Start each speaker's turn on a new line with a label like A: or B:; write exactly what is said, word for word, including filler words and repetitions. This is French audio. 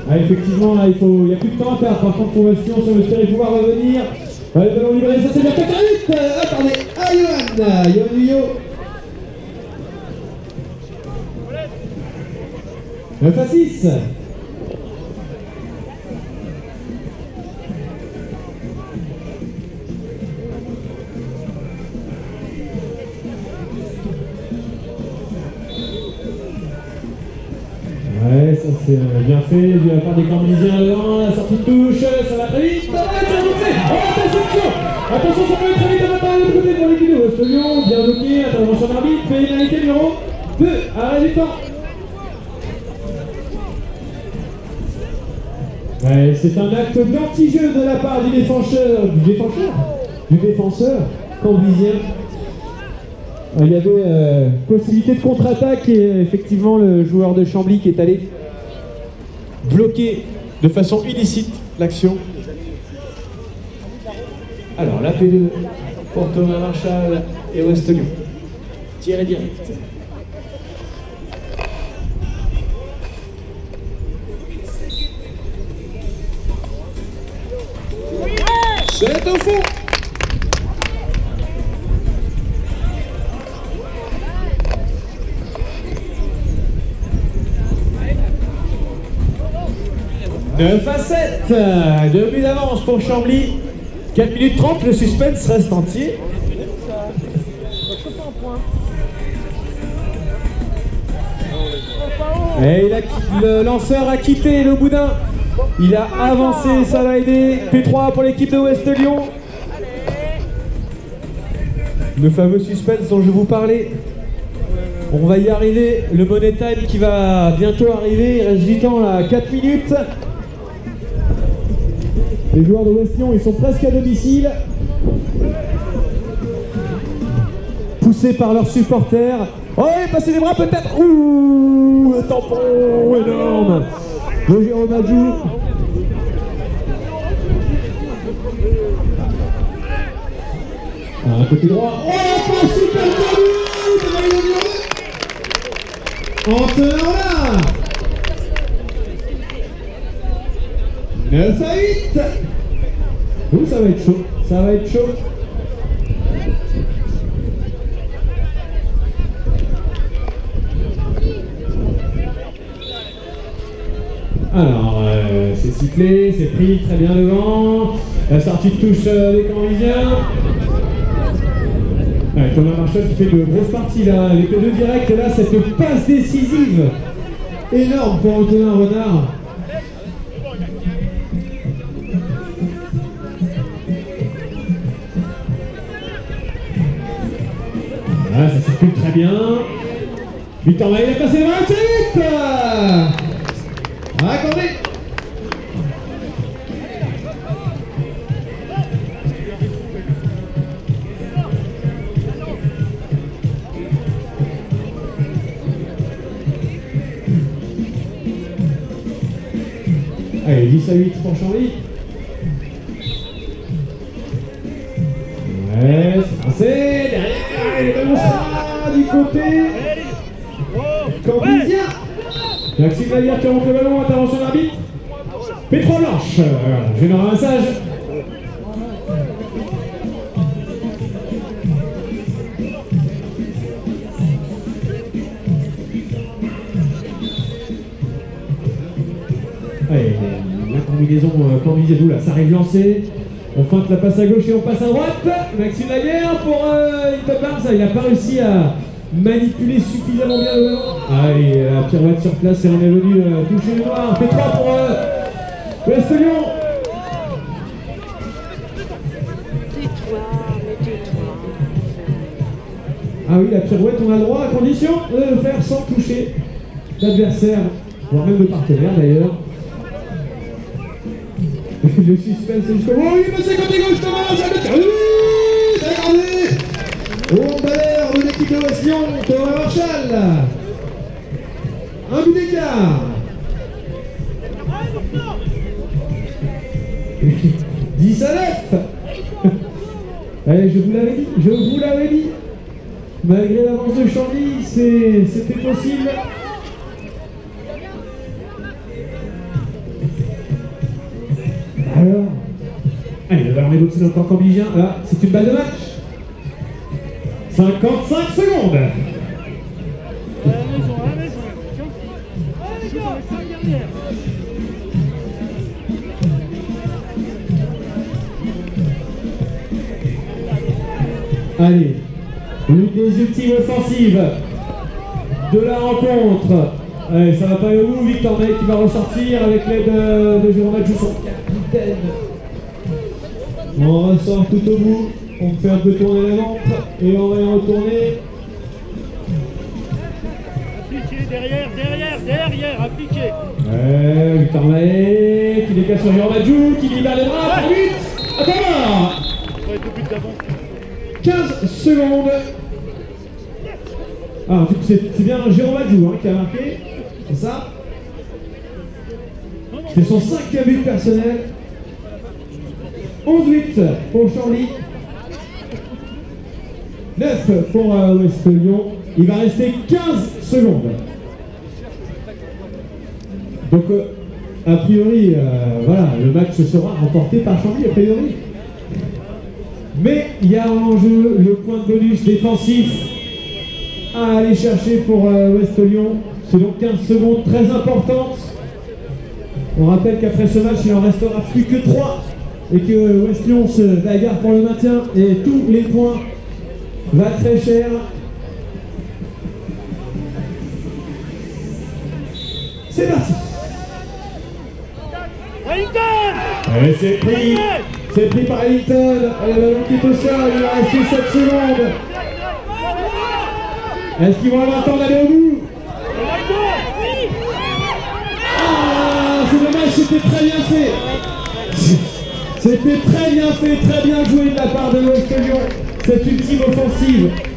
A: Ah, effectivement, là, il faut, il n'y a plus de temps à perdre. Par contre, Conversion, on espérait pouvoir revenir. Allez, ballon libéré, ça c'est bien. quatre à huit. Attendez, ah, Johan, Johan Yo. neuf à six. Ouais, ça c'est bien fait, de la part des Cambrésiens devant, la sortie de touche, ça va très vite, ça va très vite, oh, attention, attention, ça peut être très vite à maintenant de l'autre côté pour l'équipe de West-Lyon, bien bloqué, intervention d'arbitre, pénalité numéro deux, arrêt du temps. Ouais, c'est un acte d'anti-jeu de la part du défenseur, du défenseur, du défenseur cambrisien. Il y avait euh, possibilité de contre-attaque et effectivement le joueur de Chambly qui est allé bloquer de façon illicite l'action. Alors la P deux pour Thomas Marchal et West-Lyon. Tiré direct. C'est au fond. neuf à sept, deux buts d'avance pour Chambly. quatre minutes trente, le suspense reste entier. Et il a, le lanceur a quitté le boudin. Il a avancé, ça l'a aidé. P trois pour l'équipe de West-Lyon. Le fameux suspense dont je vous parlais. On va y arriver. Le money time qui va bientôt arriver. Il reste du temps là, quatre minutes. Les joueurs de West-Lyon, ils sont presque à domicile. Poussés par leurs supporters. Oh, il passez les bras peut-être. Ouh, le tampon énorme de Jérôme Adjou. Un côté droit. Oh, pas super tendu. En tenant là. neuf à huit. Ouh, ça va être chaud. Ça va être chaud. Alors, euh, c'est sifflé, c'est pris très bien devant. La sortie de touche euh, des Cambrésiens. Ouais, Thomas Marchal qui fait de grosses parties là. Les P deux directs, là, cette passe décisive. Énorme pour Antonin Renard. Voilà, ça circule très bien. Victor Maille a passé le vingt-huit. Accordé. Allez, dix à huit pour Chambly. Ouais, c'est passé. Derrière, et le ça du côté Cambrisien. Maxime Laguerre qui remonte le ballon, intervention d'arbitre. P trois blanche. Général Massage. Allez, la combinaison euh, Cambrisien, là, ça arrive lancé. On feinte la passe à gauche et on passe à droite. Maxime Laguerre pour euh, ça, il n'a pas réussi à manipuler suffisamment bien le ballon. Allez, la pirouette sur place et on est venu euh, toucher le noir. P trois pour euh, West-Lyon. Ah oui, la pirouette, on a le droit à condition de le faire sans toucher l'adversaire, voire même le partenaire d'ailleurs. Le suspense est jusqu'au bout. Oui, mais c'est côté gauche, Thomas, ça oui, regardez. Au balère de l'équipe de West-Lyon, Thomas Marchal. Un but d'écart. dix à neuf. Allez, je vous l'avais dit, je vous l'avais dit. Malgré l'avance de Chambly, c'était possible. Alors, allez, le ballon est boxé dans le camp cambigien. Là, c'est une balle de match. cinquante-cinq secondes.
B: À la maison, à la maison. Joue dans les cinq dernières.
A: Allez, une des ultimes offensives de la rencontre. Allez, ça va pas aller au bout. Victor May qui va ressortir avec l'aide de Jérôme Adjou, son capitaine. On ressort tout au bout. On fait un peu tourner la montre et on va y retourner.
B: Appliqué derrière, derrière, derrière, appliqué.
A: Ouais, Victor May qui décale sur Jérôme Adjou, qui libère les bras pour huit. Attends,
B: Ouais, deux buts d'avance.
A: quinze secondes. Ah, c'est bien Jérôme Adjou hein, qui a marqué. C'est ça. C'est son cinquième but personnel. onze huit pour Chambly. neuf pour euh, Ouest Lyon. Il va rester quinze secondes. Donc, euh, a priori, euh, voilà, le match sera remporté par Chambly, a priori. Mais il y a en jeu le point de bonus défensif à aller chercher pour euh, Ouest Lyon. C'est donc quinze secondes très importantes. On rappelle qu'après ce match, il en restera plus que trois. Et que Ouest Lyon se bagarre pour le maintien. Et tous les points va très cher. C'est parti.
B: Wellington!
A: Et c'est pris. C'est pris par Wellington. Le ballon qui est au sol. Il va rester sept secondes. Est-ce qu'ils vont avoir le temps d'aller au bout? Ah, c'est dommage, c'était très bien fait. C'était très bien fait, très bien joué de la part de l'Ouest Lyon. Cette ultime offensive